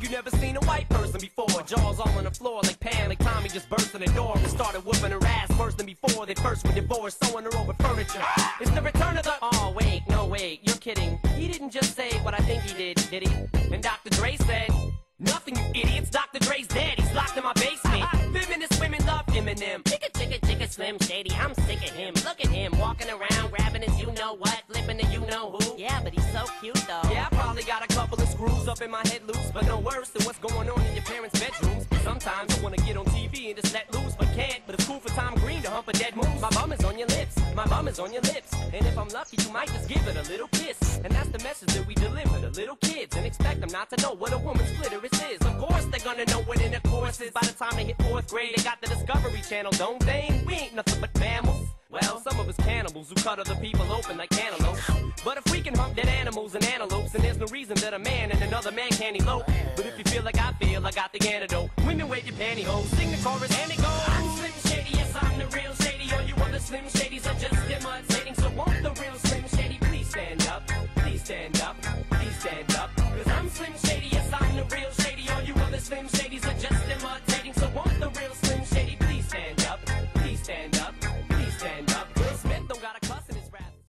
you never seen a white person before. Jaws all on the floor like Pam, like Tommy just burst in the door and started whooping her ass worse than before. They first were divorced, sewing her over furniture. It's the return of the... Oh, wait, no, wait, you're kidding. He didn't just say what I think he did he? And Dr. Dre said... Nothing, you idiots. Dr. Dre's dead. He's locked in my basement. Feminist women love Eminem. Chicka, chicka, chicka, Slim Shady. I'm sick of him. Look at him walking around, grabbing his you-know-what, flipping the you-know-who. Yeah, but he's so cute, though. Yeah, I probably got a couple of screws up in my head loose, but no worse than what's going on in your parents' bedrooms. Sometimes I wanna get on TV and just let loose, but can't. But it's cool for Tom Green to hump a dead moose. My bum is on your lips. My bum is on your lips. And if I'm lucky, you might just give it a little kiss. And that's the message that we deliver to little kids, and expect them not to know what a woman's clitoris is. Of course they're gonna know what intercourse is. By the time they hit 4th grade, they got the Discovery Channel, don't they? We ain't nothing but mammals. Well, some of us cannibals who cut other people open like cantaloupes. But if we can hump dead animals and antelopes, then there's no reason that a man and another man can't elope. But if you feel like I feel, I got the antidote. Women wave your pantyhose, sing the chorus and it goes. I'm Slim Shady, yes I'm the real Shady. All you other Slim Shadys are just imitating. So won't the real Slim Shady please stand up? Please stand up, please stand up. 'Cause I'm Slim Shady.